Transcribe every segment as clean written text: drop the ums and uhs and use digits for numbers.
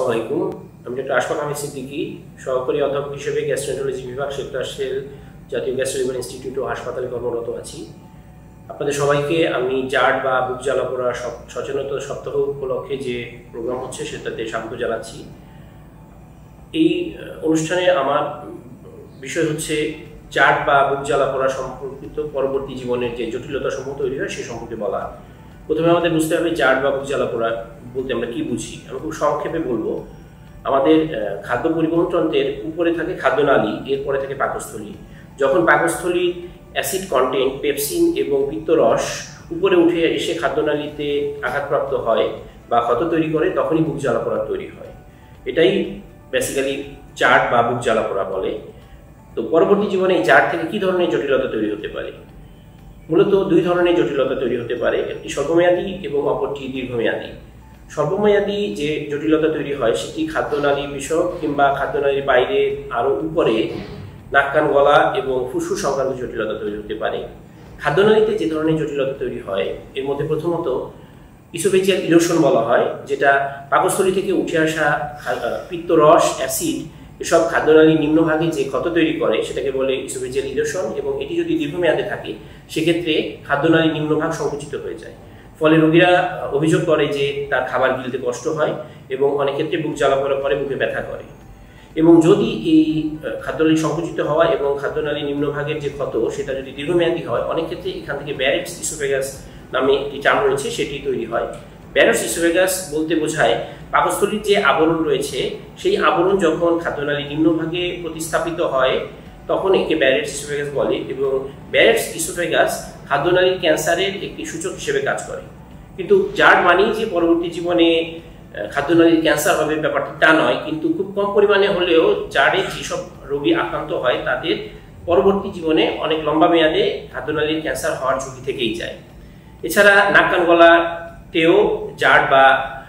আসসালামু আলাইকুম। আমি ডক্টর আশফাক আহমেদ সিদ্দিকী, সহকারী অধ্যাপক হিসেবে গ্যাস্ট্রোএন্টারোলজি বিভাগ, শেখ রাসেল জাতীয় গ্যাস্ট্রো ইনস্টিটিউট ও হাসপাতালে কর্মরত আছি। আপনাদের সবাইকে আমি জার্ড বা বুক জ্বালা পোড়া সচেতনতা সপ্তাহ উপলক্ষে যে প্রোগ্রাম হচ্ছে সেটাতে স্বাগত জানাচ্ছি। এই অনুষ্ঠানে আমার বিষয় হচ্ছে জার্ড বা বুক জ্বালা পোড়া সম্পর্কিত পরবর্তী জীবনের যে জটিলতা সমূহ তৈরি হয় সে সম্পর্কে বলা। প্রথমে আমাদের বুঝতে হবে জার্ড বা বুক জ্বালা পোড়া বলতে আমরা কি বুঝি। আমি খুব সংক্ষেপে বলবো। আমাদের খাদ্য পরিবহন তন্ত্রের উপরে থাকে খাদ্যনালী, এরপরে থাকে পাকস্থলী। যখন পাকস্থলীর অ্যাসিড কন্টেন্ট, পেপসিন এবং পিত্তরস উপরে উঠে এসে খাদ্যনালীতে আঘাতপ্রাপ্ত হয় বা ক্ষত তৈরি করে, তখনই বুক জ্বালা পোড়া তৈরি হয়। এটাই বেসিক্যালি জার্ড বা বুক জ্বালা পোড়া বলে। তো পরবর্তী জীবনে এই জার্ড থেকে কি ধরনের জটিলতা তৈরি হতে পারে? মূলত দুই ধরনের জটিলতা তৈরি হতে পারে, একটি স্বল্পমেয়াদী এবং অপরটি দীর্ঘমেয়াদী। স্বল্পমেয়াদী যে জটিলতা তৈরি হয় সেটি খাদ্যনালী বিষয়ক কিংবা খাদ্যনালীর বাইরে আরও উপরে নাক কান গলা এবং ফুসফুস সংক্রান্ত জটিলতা তৈরি হতে পারে। খাদ্যনালীতে যে ধরনের জটিলতা তৈরি হয় এর মধ্যে প্রথমত ইসোফেজিয়াল ইরোশন বলা হয়, যেটা পাকস্থলী থেকে উঠে আসা পিত্তরস, অ্যাসিড এসব খাদ্যনালীর নিম্নভাগে যে ক্ষত তৈরি করে সেটাকে বলে ইসোফেজিয়াল ইরোশন। এবং এটি যদি দীর্ঘমেয়াদে থাকে সেক্ষেত্রে খাদ্যনালীর নিম্নভাগ সংকুচিত হয়ে যায়। ফলে রোগীরা অভিযোগ করে যে তার খাবার গিলতে কষ্ট হয় এবং অনেক ক্ষেত্রে বুক জ্বালা পোড়া করে, বুকে ব্যথা করে। এবং যদি এই খাদ্যনালী সংকুচিত হওয়া এবং খাদ্যনালীর নিম্নভাগের যে ক্ষত সেটা যদি দীর্ঘমেয়াদী হয়, অনেক ক্ষেত্রে এখান থেকে ব্যারেটস ইসোফেগাস নামে একটি টার্ম রয়েছে, সেটি তৈরি হয়। ব্যারেটস ইসোফেগাস বলতে বোঝায় পাকস্থলীর যে আবরণ রয়েছে সেই আবরণ যখন খাদ্যনালীর নিম্নভাগে প্রতিস্থাপিত হয় তখন একে ব্যারেটস ইসোফেগাস বলে। এবং ব্যারেটস ইসোফেগাস খাদ্যনালীর ক্যান্সারের একটি সূচক হিসেবে কাজ করে। কিন্তু জার্ড মানেই যে পরবর্তী জীবনে খাদ্যনালীর ক্যান্সার হবে ব্যাপারটা তা নয়, কিন্তু খুব কম পরিমাণে হলেও জার্ডে যেসব রোগী আক্রান্ত হয় তাদের পরবর্তী জীবনে অনেক লম্বা মেয়াদে খাদ্যনালীর ক্যান্সার হওয়ার ঝুঁকি থেকেই যায়। এছাড়া নাক কান গলাতেও জার্ড বা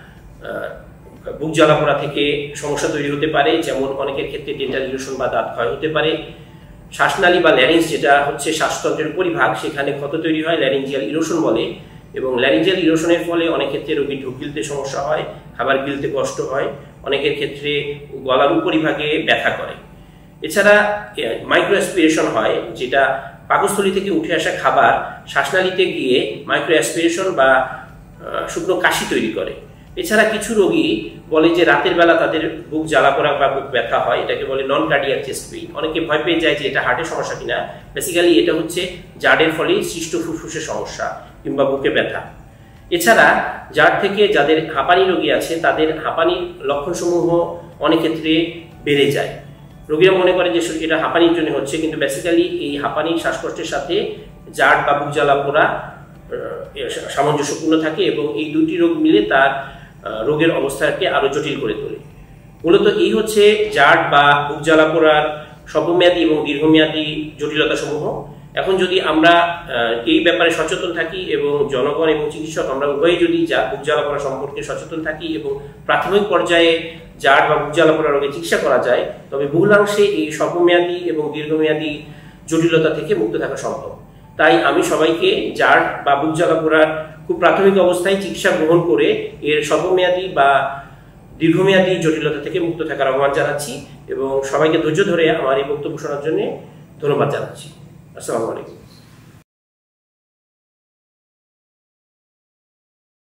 বুক জ্বালা পোড়া থেকে সমস্যা তৈরি হতে পারে, যেমন অনেকের ক্ষেত্রে ডেন্টাল ইরোশন বা দাঁত ক্ষয় হতে পারে। শ্বাসনালী বা ল্যারিঞ্জ, যেটা হচ্ছে শ্বাসতন্ত্রের পরিভাগ, সেখানে ক্ষত তৈরি হয়, ল্যারিঞ্জিয়াল ইরোশন বলে। এবং ল্যারিঞ্জিয়াল ইরোশনের ফলে অনেক ক্ষেত্রে রোগীর ঢোক গিলতে সমস্যা হয়, খাবার গিলতে কষ্ট হয়, অনেকের ক্ষেত্রে গলার উপরিভাগে ব্যথা করে। এছাড়া মাইক্রো অ্যাসপিরেশন হয়, যেটা পাকস্থলী থেকে উঠে আসা খাবার শ্বাসনালীতে গিয়ে মাইক্রো অ্যাসপিরেশন বা শুকনো কাশি তৈরি করে। এছাড়া কিছু রোগী বলে যে রাতের বেলা তাদের বুক জ্বালা পোড়া বা বুক ব্যথা হয়, এটাকে বলে নন কার্ডিয়াক চেস্ট পেইন। অনেকে ভয় পেয়ে যায় যে এটা হার্টের সমস্যা কিনা। বেসিক্যালি এটা হচ্ছে জার্ডের ফলে সৃষ্ট ফুসফুসের সমস্যা কিংবা বুকে ব্যথা। এছাড়া জার্ড থেকে যাদের হাঁপানি রোগী আছে তাদের হাঁপানির লক্ষণসমূহ অনেক ক্ষেত্রে বেড়ে যায়। রোগীরা মনে করে যে এটা হাঁপানির জন্য হচ্ছে, কিন্তু বেসিক্যালি এই হাঁপানি শ্বাসকষ্টের সাথে জার্ড বা বুক জ্বালা পোড়া সামঞ্জস্যপূর্ণ থাকে এবং এই দুটি রোগ মিলে তার রোগের অবস্থাকে আরো জটিল করে তোলে। মূলত এই হচ্ছে জার্ড বা বুক জ্বালা পোড়ার স্বল্পমেয়াদী এবং দীর্ঘমেয়াদী জটিলতা সমূহ। এখন যদি আমরা এই ব্যাপারে সচেতন থাকি এবং জনগণ এবং চিকিৎসক আমরা উভয়ে যদি বুক জ্বালা পোড়া সম্পর্কে সচেতন থাকি এবং প্রাথমিক পর্যায়ে জার্ড বা বুক জ্বালা পোড়া রোগের চিকিৎসা করা যায়, তবে বহুলাংশে এই স্বল্পমেয়াদী এবং দীর্ঘমেয়াদী জটিলতা থেকে মুক্ত থাকা সম্ভব। তাই আমি সবাইকে জার্ড বা বুক জ্বালা পোড়ার খুব প্রাথমিক অবস্থায় চিকিৎসা গ্রহণ করে এর স্বল্পমেয়াদী বা দীর্ঘমেয়াদী জটিলতা থেকে মুক্ত থাকার আহ্বান জানাচ্ছি এবং সবাইকে ধৈর্য ধরে আমার এই বক্তব্য শোনার জন্য ধন্যবাদ জানাচ্ছি। আসসালামু আলাইকুম।